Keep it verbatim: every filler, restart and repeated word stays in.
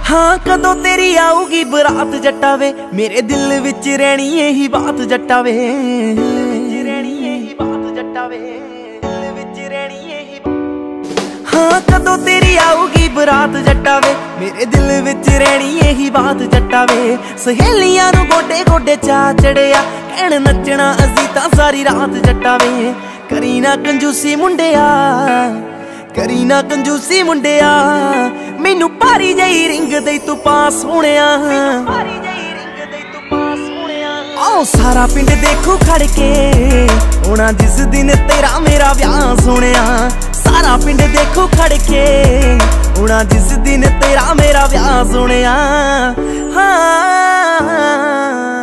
हाँ कदों तेरी आऊगी बरात जट्टा वे, मेरे दिल विच रहनी यही बात जट्टा वे, रहनी यही बात जट्टा वे, दिल विच रहनी यही। हाँ कदों तेरी आऊगी बरात जट्टा वे, मेरे दिल विच रहनी यही बात जट्टा वे। सहेलियां नू गोडे गोडे चा चढ़िया, कहण नचना असी तां सारी रात जट्टा वे। करी ना कंजूसी मुंडिया, करी ना कंजूसी मुंडिया, मैनू भारी जही रिंग दे तू पास होणिया, भारी जही रिंग दे तू पास होणिया। आओ सारा पिंड देखो खड़ के, होना जिस दिन तेरा मेरा ब्याह सोहणिया। सारा पिंड देखो खड़ के, होना जिस दिन तेरा मेरा ब्याह सोहणिया। हाँ